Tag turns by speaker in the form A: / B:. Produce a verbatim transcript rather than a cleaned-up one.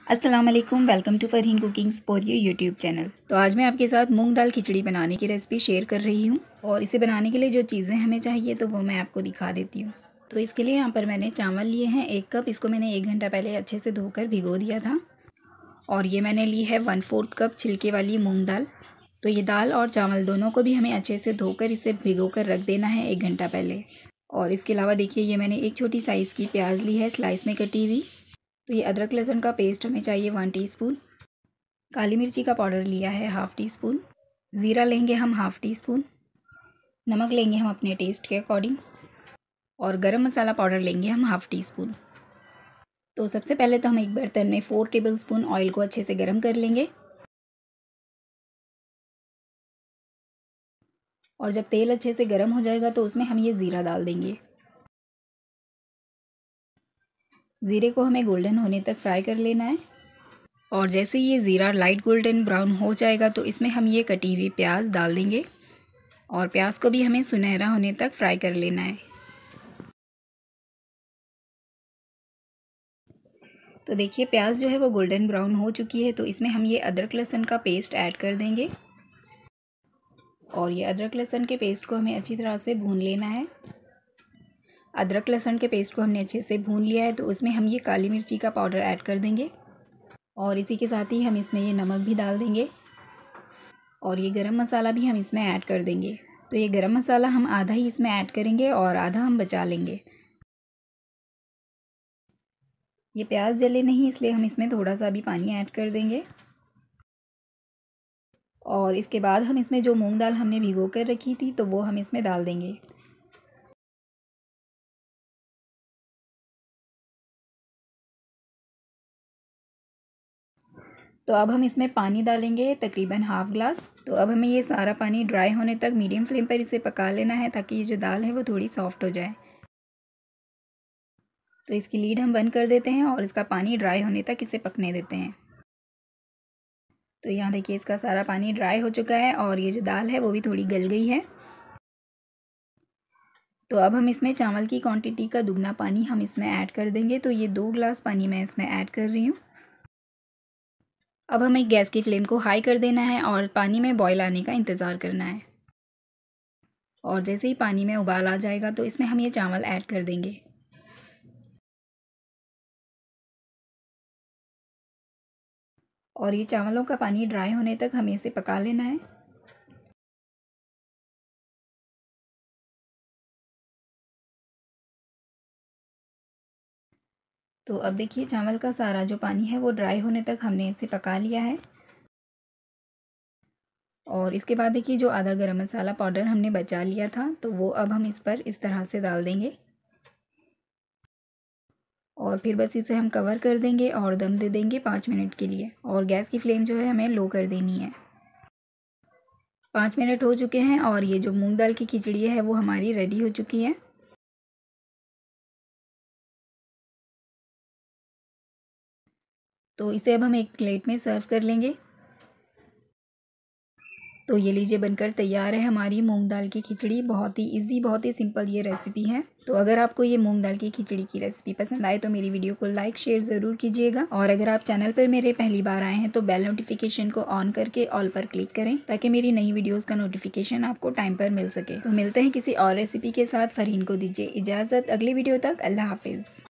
A: अस्सलाम वालेकुम, welcome to Farheen cookings for you YouTube channel. तो आज मैं आपके साथ मूंग दाल खिचड़ी बनाने की रेसिपी शेयर कर रही हूँ और इसे बनाने के लिए जो चीज़ें हमें चाहिए तो वो मैं आपको दिखा देती हूँ। तो इसके लिए यहाँ पर मैंने चावल लिए हैं एक कप। इसको मैंने एक घंटा पहले अच्छे से धोकर भिगो दिया था। और ये मैंने ली है वन फोर्थ कप छिलके वाली मूँग दाल। तो ये दाल और चावल दोनों को भी हमें अच्छे से धोकर इसे भिगो कर रख देना है एक घंटा पहले। और इसके अलावा देखिए, ये मैंने एक छोटी साइज़ की प्याज ली है स्लाइस में कटी हुई। तो ये अदरक लहसुन का पेस्ट हमें चाहिए वन टीस्पून। काली मिर्ची का पाउडर लिया है हाफ़ टी स्पून। ज़ीरा लेंगे हम हाफ़ टी स्पून। नमक लेंगे हम अपने टेस्ट के अकॉर्डिंग। और गरम मसाला पाउडर लेंगे हम हाफ़ टी स्पून। तो सबसे पहले तो हम एक बर्तन में फोर टेबल स्पून ऑयल को अच्छे से गर्म कर लेंगे। और जब तेल अच्छे से गर्म हो जाएगा तो उसमें हम ये ज़ीरा डाल देंगे। ज़ीरे को हमें गोल्डन होने तक फ्राई कर लेना है। और जैसे ये ज़ीरा लाइट गोल्डन ब्राउन हो जाएगा तो इसमें हम ये कटी हुई प्याज डाल देंगे। और प्याज को भी हमें सुनहरा होने तक फ्राई कर लेना है। तो देखिए, प्याज जो है वो गोल्डन ब्राउन हो चुकी है। तो इसमें हम ये अदरक लहसुन का पेस्ट ऐड कर देंगे। और ये अदरक लहसुन के पेस्ट को हमें अच्छी तरह से भून लेना है। अदरक लहसुन के पेस्ट को हमने अच्छे से भून लिया है। तो उसमें हम ये काली मिर्ची का पाउडर ऐड कर देंगे। और इसी के साथ ही हम इसमें ये नमक भी डाल देंगे। और ये गरम मसाला भी हम इसमें ऐड कर देंगे। तो ये गरम मसाला हम आधा ही इसमें ऐड करेंगे और आधा हम बचा लेंगे। ये प्याज जले नहीं, इसलिए हम इसमें थोड़ा सा भी पानी ऐड कर देंगे। और इसके बाद हम इसमें जो मूंग दाल हमने भिगो कर रखी थी तो वो हम इसमें डाल देंगे। तो अब हम इसमें पानी डालेंगे तकरीबन हाफ़ ग्लास। तो अब हमें ये सारा पानी ड्राई होने तक मीडियम फ्लेम पर इसे पका लेना है ताकि ये जो दाल है वो थोड़ी सॉफ्ट हो जाए। तो इसकी लीड हम बंद कर देते हैं और इसका पानी ड्राई होने तक इसे पकने देते हैं। तो यहाँ देखिए, इसका सारा पानी ड्राई हो चुका है और ये जो दाल है वो भी थोड़ी गल गई है। तो अब हम इसमें चावल की क्वांटिटी का दुगना पानी हम इसमें ऐड कर देंगे। तो ये दो ग्लास पानी मैं इसमें ऐड कर रही हूँ। अब हमें गैस की फ्लेम को हाई कर देना है और पानी में बॉयल आने का इंतज़ार करना है। और जैसे ही पानी में उबाल आ जाएगा तो इसमें हम ये चावल ऐड कर देंगे। और ये चावलों का पानी ड्राई होने तक हमें इसे पका लेना है। तो अब देखिए, चावल का सारा जो पानी है वो ड्राई होने तक हमने इसे पका लिया है। और इसके बाद देखिए, जो आधा गरम मसाला पाउडर हमने बचा लिया था तो वो अब हम इस पर इस तरह से डाल देंगे। और फिर बस इसे हम कवर कर देंगे और दम दे देंगे पाँच मिनट के लिए। और गैस की फ्लेम जो है हमें लो कर देनी है। पाँच मिनट हो चुके हैं और ये जो मूंग दाल की खिचड़ी है वो हमारी रेडी हो चुकी है। तो इसे अब हम एक प्लेट में सर्व कर लेंगे। तो ये लीजिए, बनकर तैयार है हमारी मूंग दाल की खिचड़ी। बहुत ही इजी, बहुत ही सिंपल ये रेसिपी है। तो अगर आपको ये मूंग दाल की खिचड़ी की रेसिपी पसंद आए तो मेरी वीडियो को लाइक शेयर ज़रूर कीजिएगा। और अगर आप चैनल पर मेरे पहली बार आए हैं तो बेल नोटिफिकेशन को ऑन करके ऑल पर क्लिक करें ताकि मेरी नई वीडियोज़ का नोटिफिकेशन आपको टाइम पर मिल सके। तो मिलते हैं किसी और रेसिपी के साथ। फरहीन को दीजिए इजाज़त। अगली वीडियो तक अल्लाह हाफिज़।